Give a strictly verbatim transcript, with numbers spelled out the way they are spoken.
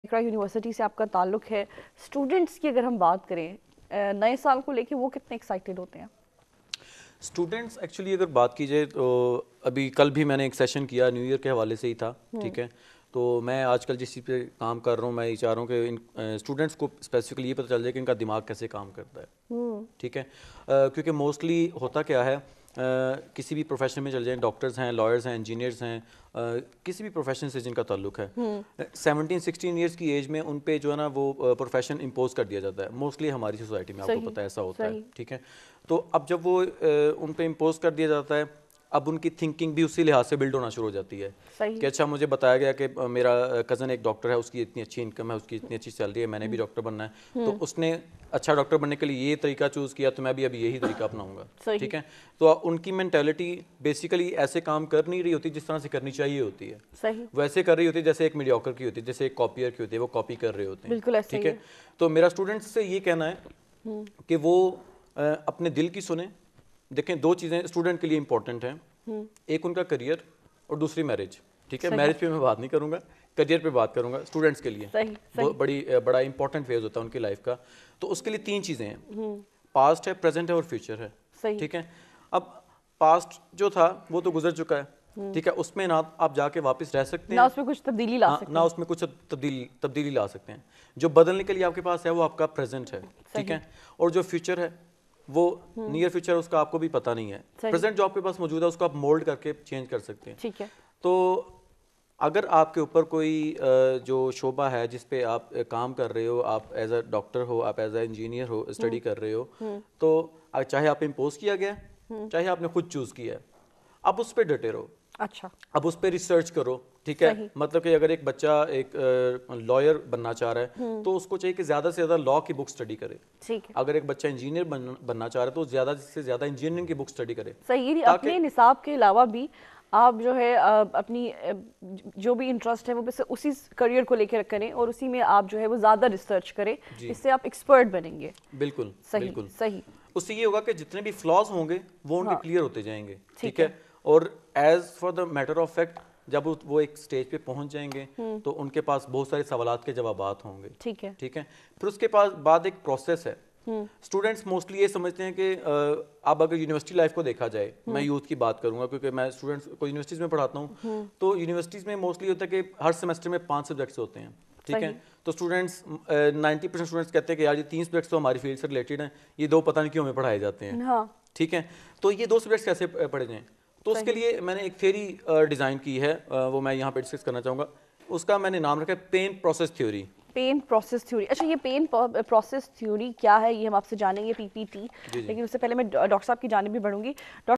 اقرا university سے آپ کا تعلق ہے، اسٹوڈنٹس کی اگر ہم بات کریں نئے سال کو لے کے وہ کتنے ایکسائٹیڈ ہوتے ہیں؟ اسٹوڈنٹس ایکچولی اگر بات کی جائے تو ابھی کل بھی میں نے ایک سیشن کیا نیو ایئر کے حوالے سے ہی تھا، ٹھیک ہے. تو میں آج کل جس چیز پہ کام کر رہا ہوں میں یہ چاہ رہا ہوں کہ ان اسٹوڈنٹس کو اسپیسیفکلی یہ پتہ چل جائے کہ ان کا دماغ کیسے کام کرتا ہے، ٹھیک ہے. کیونکہ موسٹلی ہوتا کیا ہے، کسی بھی پروفیشن میں چل جائیں، ڈاکٹرز ہیں، لائرز ہیں، انجینئرز ہیں، کسی بھی پروفیشن سے جن کا تعلق ہے، سیونٹین سکسٹین ایئرس کی ایج میں ان پہ جو ہے نا وہ پروفیشن امپوز کر دیا جاتا ہے موسٹلی ہماری سوسائٹی میں، آپ کو پتہ ہے ایسا ہوتا ہے، ٹھیک ہے. تو اب جب وہ ان پہ امپوز کر دیا جاتا ہے، اب ان کی تھنکنگ بھی اسی لحاظ سے بلڈ ہونا شروع ہو جاتی ہے کہ اچھا مجھے بتایا گیا کہ میرا کزن ایک ڈاکٹر ہے، اس کی اتنی اچھی انکم ہے، اس کی اتنی اچھی سیلری ہے، میں نے بھی ڈاکٹر بننا ہے، تو اس نے اچھا ڈاکٹر بننے کے لیے یہ طریقہ چوز کیا تو میں بھی ابھی یہی طریقہ اپناؤں گا، ٹھیک ہے. تو ان کی مینٹیلٹی بیسیکلی ایسے کام کر نہیں رہی ہوتی جس طرح سے کرنی چاہیے ہوتی ہے، ویسے کر رہی ہوتی ہے جیسے ایک میڈیوکر کی ہوتی ہے، جیسے ایک کاپیئر کی ہوتی ہے، وہ کاپی کر رہے ہوتے ہیں، ٹھیک ہے. تو میرا اسٹوڈنٹس سے یہ کہنا ہے کہ وہ اپنے دل کی سنیں. دیکھیں دو چیزیں اسٹوڈنٹ کے لیے امپورٹنٹ ہیں، ایک ان کا کریئر اور دوسری میرج، ٹھیک ہے. میرج پہ میں بات نہیں کروں گا، کریئر پہ بات کروں گا. اسٹوڈنٹس کے لیے بڑی بڑا امپورٹنٹ فیز ہوتا ہے ان کی لائف کا. تو اس کے لیے تین چیزیں ہیں، پاسٹ ہے، پریزنٹ ہے اور فیوچر ہے، ٹھیک ہے. اب پاسٹ جو تھا وہ تو گزر چکا ہے، ٹھیک ہے، اس میں نہ آپ جا کے واپس رہ سکتے ہیں، نہ اس میں کچھ تبدیلی لا سکتے ہیں، نہ اس میں کچھ تبدیلی تبدیلی لا سکتے ہیں. جو بدلنے کے لیے آپ کے پاس ہے وہ آپ کا پریزنٹ ہے، ٹھیک ہے. اور جو فیوچر ہے وہ نیئر فیوچر اس کا آپ کو بھی پتہ نہیں ہے. پریزنٹ جو آپ کے پاس موجود ہے اس کو آپ مولڈ کر کے چینج کر سکتے ہیں، ٹھیک ہے. تو اگر آپ کے اوپر کوئی جو شعبہ ہے جس پہ آپ کام کر رہے ہو، آپ ایز اے ڈاکٹر ہو، آپ ایز اے انجینئر ہو، اسٹڈی کر رہے ہو، تو چاہے آپ امپوز کیا گیا چاہے آپ نے خود چوز کیا ہے، اب اس پہ ڈٹے رہو. اچھا اب اس پہ ریسرچ کرو، ٹھیک ہے. مطلب کہ اگر ایک بچہ ایک لائر بننا چاہ رہا ہے تو اس کو چاہیے کہ زیادہ سے زیادہ لا کی بک اسٹڈی کرے. اگر ایک بچہ انجینئر بننا چاہ رہا ہے تو زیادہ سے زیادہ انجینئرنگ کی بک اسٹڈی کرے. صحیح. اپنے نصاب کے علاوہ بھی آپ جو ہے اپنی جو بھی انٹرسٹ ہے وہ اسی کریئر کو لے کے کریں اور اسی میں آپ جو ہے وہ زیادہ ریسرچ کریں، اس سے آپ ایکسپرٹ بنیں گے. بالکل بالکل صحیح. اس سے یہ ہوگا کہ جتنے بھی فلاز ہوں گے وہ ان کے کلیئر ہوتے جائیں گے، ٹھیک ہے. اور as far the matter of fact جب وہ ایک سٹیج پہ پہنچ جائیں گے تو ان کے پاس بہت سارے سوالات کے جوابات ہوں گے، ٹھیک ہے ٹھیک ہے. پھر اس کے پاس بعد ایک پروسیس ہے. اسٹوڈنٹس موسٹلی یہ سمجھتے ہیں کہ اب اگر یونیورسٹی لائف کو دیکھا جائے، میں یوتھ کی بات کروں گا کیونکہ میں اسٹوڈنٹس کو یونیورسٹیز میں پڑھاتا ہوں، تو یونیورسٹیز میں موسٹلی ہوتا ہے کہ ہر سیمسٹر میں پانچ سبجیکٹس ہوتے ہیں، ٹھیک ہے. تو اسٹوڈنٹس نائنٹی پرسینٹ اسٹوڈنٹس کہتے ہیں کہ یار یہ تین سبجیکٹس تو ہماری فیلڈ سے ریلیٹڈ ہیں، یہ دو پتہ نہیں کیوں ہمیں پڑھائے جاتے ہیں، ٹھیک ہے. تو یہ دو سبجیکٹس کیسے پڑھے جائیں؟ تو اس کے لیے میں نے ایک تھیوری ڈیزائن کی ہے، وہ میں یہاں پہ ڈسکس کرنا چاہوں گا. اس کا میں نے نام رکھا ہے pain process theory. Pain process theory. اچھا یہ پین پروسیس تھیوری کیا ہے یہ ہم آپ سے جانیں گے پی پی ٹی، لیکن اس سے پہلے میں ڈاکٹر صاحب کی جانب بھی بڑھوں گی.